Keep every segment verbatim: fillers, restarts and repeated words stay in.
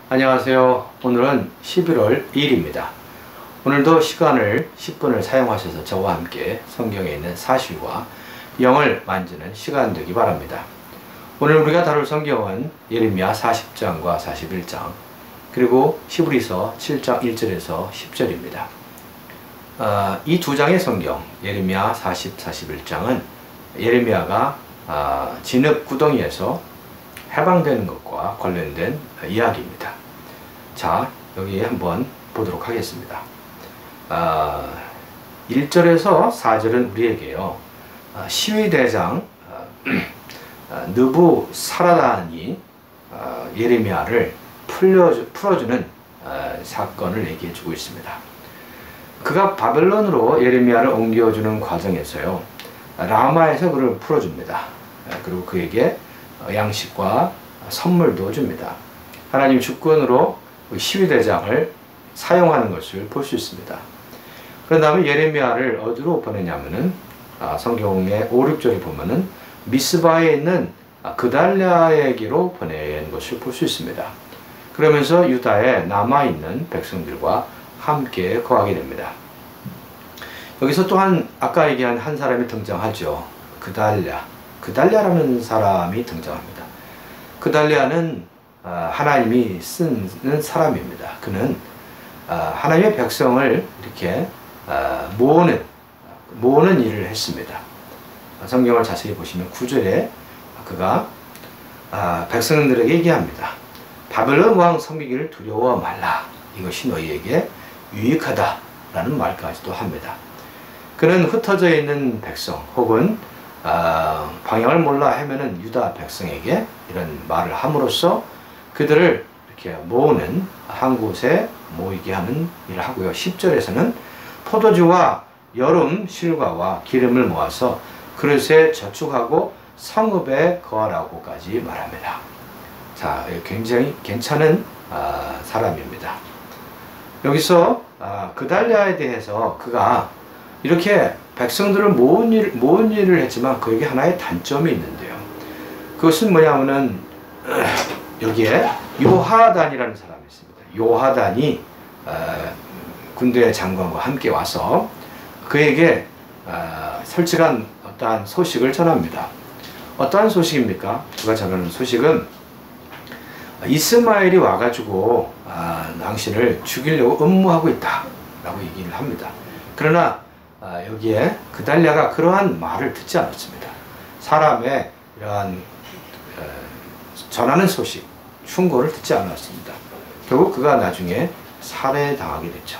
안녕하세요. 오늘은 십일월 이일입니다. 오늘도 시간을 십 분을 사용하셔서 저와 함께 성경에 있는 사실과 영을 만지는 시간 되기 바랍니다. 오늘 우리가 다룰 성경은 예레미야 사십 장과 사십일 장 그리고 히브리서 칠 장 일 절에서 십 절입니다. 어, 이 두 장의 성경 예레미야 사십, 사십일 장은 예레미야가 어, 진흙 구덩이에서 해방되는 것과 관련된 이야기입니다. 자, 여기 한번 보도록 하겠습니다. 어, 일 절에서 사 절은 우리에게요, 어, 시위대장 어, 느부사라단이 어, 예레미야를 풀려주, 풀어주는 어, 사건을 얘기해 주고 있습니다. 그가 바벨론으로 예레미야를 옮겨주는 과정에서요, 라마에서 그를 풀어줍니다. 그리고 그에게 양식과 선물도 줍니다. 하나님 주권으로 시위대장을 사용하는 것을 볼 수 있습니다. 그런 다음에 예레미야를 어디로 보내냐면은 성경의 오, 육 절에 보면은 미스바에 있는 그달랴에게로 보낸 것을 볼 수 있습니다. 그러면서 유다에 남아있는 백성들과 함께 거하게 됩니다. 여기서 또한 아까 얘기한 한 사람이 등장하죠. 그달랴. 그달랴라는 사람이 등장합니다. 그달랴는 하나님이 쓰는 사람입니다. 그는 하나님의 백성을 이렇게 모으는 모으는 일을 했습니다. 성경을 자세히 보시면 구 절에 그가 백성들에게 얘기합니다. 바벨론 왕 섬기기를 두려워 말라. 이것이 너희에게 유익하다 라는 말까지도 합니다. 그는 흩어져 있는 백성 혹은 아, 방향을 몰라 헤매는 유다 백성에게 이런 말을 함으로써 그들을 이렇게 모으는 한 곳에 모이게 하는 일을 하고요. 십 절에서는 포도주와 여름 실과와 기름을 모아서 그릇에 저축하고 성읍에 거하라고까지 말합니다. 자, 굉장히 괜찮은 아, 사람입니다. 여기서 아, 그달랴에 대해서 그가 이렇게 백성들을 모은, 일, 모은 일을 했지만 그에게 하나의 단점이 있는데요. 그것은 뭐냐면은 여기에 요하단이라는 사람이 있습니다. 요하단이 어, 군대 장관과 함께 와서 그에게 어, 솔직한 어떠한 소식을 전합니다. 어떠한 소식입니까? 그가 전하는 소식은 이스마엘이 와가지고 아, 당신을 죽이려고 음모하고 있다 라고 얘기를 합니다. 그러나 아, 여기에 그달랴가 그러한 말을 듣지 않았습니다. 사람의 이러한 어, 전하는 소식, 충고를 듣지 않았습니다. 결국 그가 나중에 살해당하게 됐죠.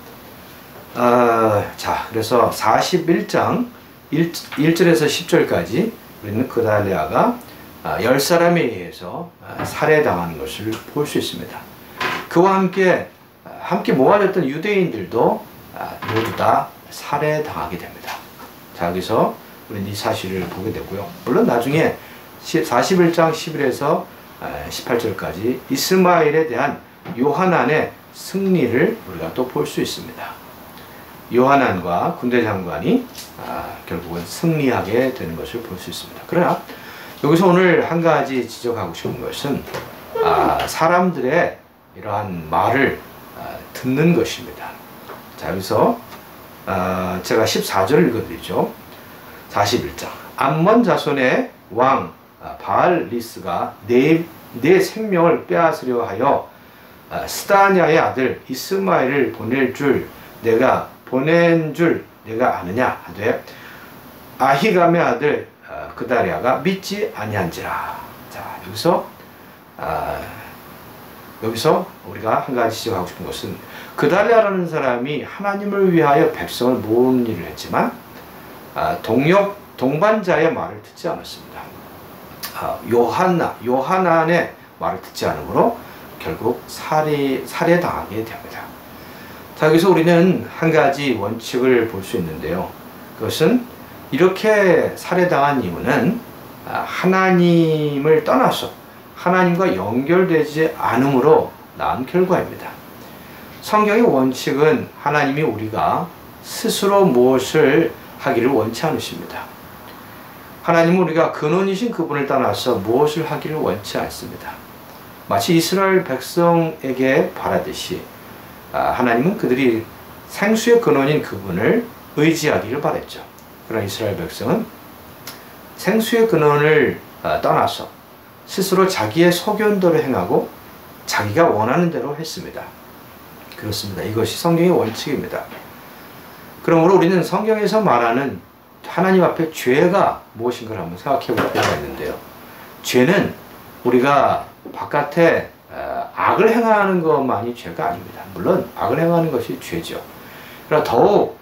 어, 자, 그래서 사십일 장 일 절에서 십 절까지 우리는 그달랴가 열 사람에 의해서 살해당하는 것을 볼 수 있습니다. 그와 함께 함께 모아졌던 유대인들도 모두 다 살해당하게 됩니다. 자, 여기서 우리는 이 사실을 보게 되고요. 물론 나중에 사십일 장 십 절에서 십팔 절까지 이스마엘에 대한 요하난의 승리를 우리가 또 볼 수 있습니다. 요하난과 군대 장관이 아, 결국은 승리하게 되는 것을 볼 수 있습니다. 그러나 여기서 오늘 한 가지 지적하고 싶은 것은 아, 사람들의 이러한 말을 아, 듣는 것입니다. 자, 여기서 아, 제가 십사 절을 읽어드리죠. 사십일 장 암몬 자손의 왕 아, 바알리스가 내, 내 생명을 빼앗으려 하여 아, 스다냐의 아들 이스마엘을 보낼 줄 내가 보낸 줄 내가 아느냐 하되 아히감의 아들 아, 그달랴가 믿지 아니한지라. 자, 여기서 아, 여기서 우리가 한 가지 지적하고 싶은 것은 그달랴라는 사람이 하나님을 위하여 백성을 모으는 일을 했지만 아, 동역 동반자의 말을 듣지 않았습니다. 아, 요한나 요하난의 말을 듣지 않으므로 결국 살해 살해당하게 됩니다. 자, 여기서 우리는 한 가지 원칙을 볼 수 있는데요. 그것은 이렇게 살해당한 이유는 하나님을 떠나서 하나님과 연결되지 않음으로 나온 결과입니다. 성경의 원칙은 하나님이 우리가 스스로 무엇을 하기를 원치 않으십니다. 하나님은 우리가 근원이신 그분을 떠나서 무엇을 하기를 원치 않습니다. 마치 이스라엘 백성에게 바라듯이 하나님은 그들이 생수의 근원인 그분을 의지하기를 바랬죠. 그러나 이스라엘 백성은 생수의 근원을 떠나서 스스로 자기의 소견대로 행하고 자기가 원하는 대로 했습니다. 그렇습니다. 이것이 성경의 원칙입니다. 그러므로 우리는 성경에서 말하는 하나님 앞에 죄가 무엇인가를 한번 생각해 볼 필요가 있는데요. 죄는 우리가 바깥에 악을 행하는 것만이 죄가 아닙니다. 물론 악을 행하는 것이 죄죠. 그러나 더욱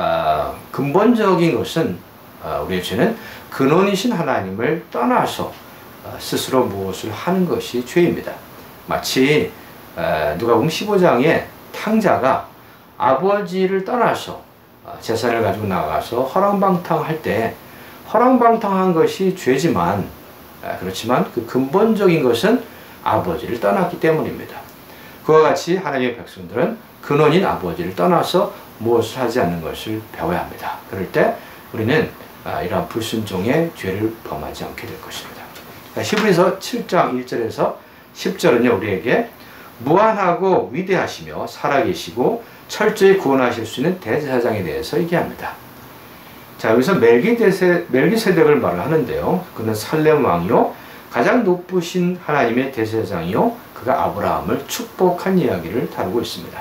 근본적인 것은 우리의 죄는 근원이신 하나님을 떠나서 스스로 무엇을 하는 것이 죄입니다. 마치 누가복음 십오 장에 탕자가 아버지를 떠나서 재산을 가지고 나가서 허랑방탕할 때 허랑방탕한 것이 죄지만 그렇지만 그 근본적인 것은 아버지를 떠났기 때문입니다. 그와 같이 하나님의 백성들은 근원인 아버지를 떠나서 무엇을 하지 않는 것을 배워야 합니다. 그럴 때 우리는 이러한 불순종의 죄를 범하지 않게 될 것입니다. 히브리서 칠 장 일 절에서 십 절은요, 우리에게 무한하고 위대하시며 살아계시고 철저히 구원하실 수 있는 대제사장에 대해서 얘기합니다. 자, 여기서 멜기세덱, 멜기세덱을 말을 하는데요. 그는 살렘 왕이요 가장 높으신 하나님의 대제사장이요 그가 아브라함을 축복한 이야기를 다루고 있습니다.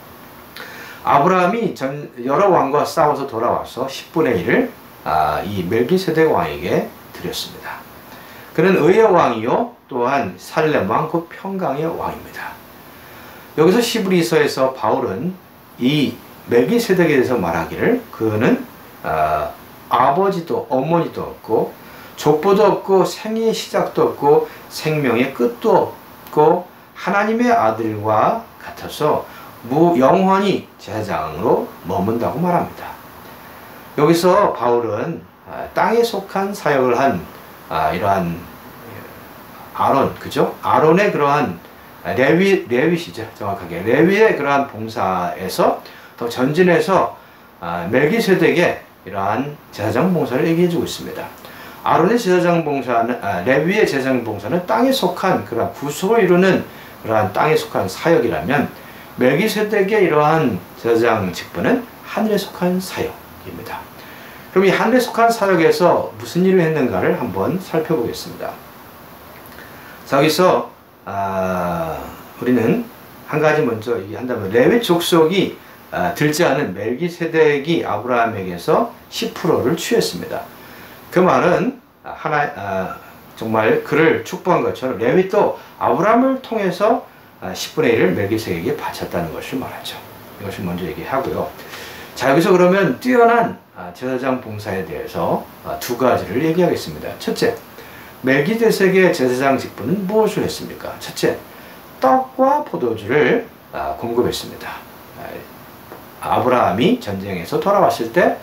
아브라함이 전 여러 왕과 싸워서 돌아와서 십분의 일을 아, 이 멜기세덱 왕에게 드렸습니다. 그는 의의 왕이요 또한 살렘 왕 곧 평강의 왕입니다. 여기서 히브리서에서 바울은 이 멜기세덱에 대해서 말하기를 그는 아, 아버지도 어머니도 없고 족보도 없고 생의 시작도 없고 생명의 끝도 없고 하나님의 아들과 같아서 무 영원히 제사장으로 머문다고 말합니다. 여기서 바울은 땅에 속한 사역을 한 이러한 아론, 그죠? 아론의 그러한 레위, 레위시죠. 정확하게 레위의 그러한 봉사에서 더 전진해서 멜기세덱의 이러한 제사장 봉사를 얘기해주고 있습니다. 아론의 제사장 봉사는 아, 레위의 제사장 봉사는 땅에 속한 그러한 구속을 이루는 그러한 땅에 속한 사역이라면 멜기세덱의 이러한 제사장 직분은 하늘에 속한 사역입니다. 그럼 이 하늘에 속한 사역에서 무슨 일을 했는가를 한번 살펴보겠습니다. 자, 여기서 아, 우리는 한 가지 먼저 얘기한다면 레위 족속이 아, 들지 않은 멜기세덱이 아브라함에게서 십 퍼센트를 취했습니다. 그 말은 하나 아, 정말 그를 축복한 것처럼 레위도 아브라함을 통해서 십분의 일을 멜기세덱에게 바쳤다는 것을 말하죠. 이것을 먼저 얘기하고요. 자, 여기서 그러면 뛰어난 제사장 봉사에 대해서 두 가지를 얘기하겠습니다. 첫째, 멜기세덱의 제사장 직분은 무엇을 했습니까? 첫째, 떡과 포도주를 공급했습니다. 아브라함이 전쟁에서 돌아왔을 때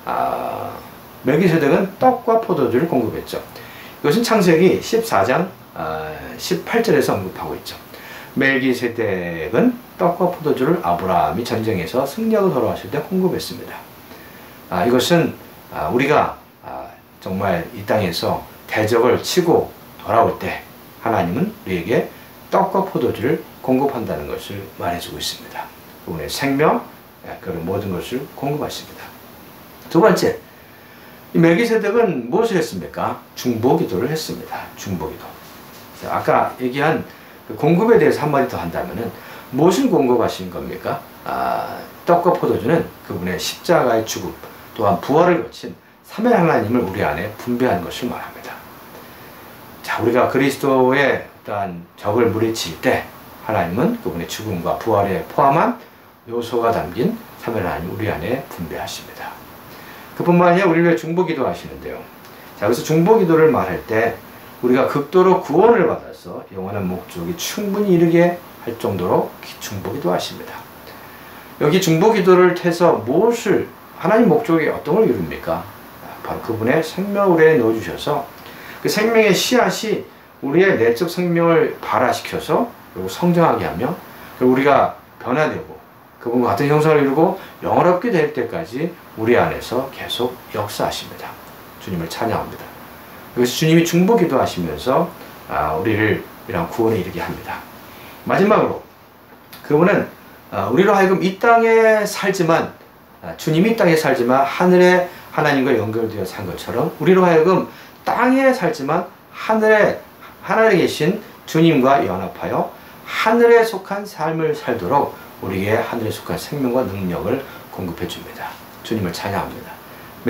멜기세덱은 떡과 포도주를 공급했죠. 이것은 창세기 십사 장 십팔 절에서 언급하고 있죠. 멜기세덱은 떡과 포도주를 아브라함이 전쟁에서 승리하고 돌아왔을 때 공급했습니다. 아, 이것은 아, 우리가 아, 정말 이 땅에서 대적을 치고 돌아올 때 하나님은 우리에게 떡과 포도주를 공급한다는 것을 말해주고 있습니다. 그분의 생명, 그런 모든 것을 공급하십니다. 두 번째, 이 멜기세덱은 무엇을 했습니까? 중보기도를 했습니다. 중보기도. 아까 얘기한 그 공급에 대해서 한마디 더 한다면은 무엇을 공급하신 겁니까? 아, 떡과 포도주는 그분의 십자가의 죽음 또한 부활을 거친 삼위 하나님을 우리 안에 분배한 것을 말합니다. 자, 우리가 그리스도의 어떠한 적을 물리칠 때 하나님은 그분의 죽음과 부활에 포함한 요소가 담긴 삼위 하나님 우리 안에 분배하십니다. 그뿐만 아니라 우리를 위해 중보기도 하시는데요. 자, 여기서 중보기도를 말할 때 우리가 극도로 구원을 받아서 영원한 목적이 충분히 이르게 할 정도로 중보기도 하십니다. 여기 중보기도를 해서 무엇을 하나님 목적이 어떤 걸 이룹니까? 바로 그분의 생명을 우리에 넣어주셔서 그 생명의 씨앗이 우리의 내적 생명을 발화시켜서 그리고 성장하게 하며 그리고 우리가 변화되고 그분과 같은 형상을 이루고 영원롭게 될 때까지 우리 안에서 계속 역사하십니다. 주님을 찬양합니다. 그래서 주님이 중보기도 하시면서 아, 우리를 이런 구원에 이르게 합니다. 마지막으로 그분은 우리로 하여금 이 땅에 살지만, 주님이 이 땅에 살지만 하늘의 하나님과 연결되어 산 것처럼 우리로 하여금 땅에 살지만 하늘에 하늘에 계신 주님과 연합하여 하늘에 속한 삶을 살도록 우리에게 하늘에 속한 생명과 능력을 공급해 줍니다. 주님을 찬양합니다.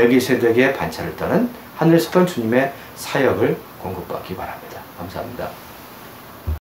멜기세덱의 반차를 따른 하늘에 속한 주님의 사역을 공급받기 바랍니다. 감사합니다.